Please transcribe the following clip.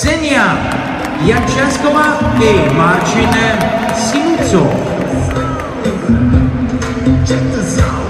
Ksenia Jančásková i Marcin Sinucov. Check this out.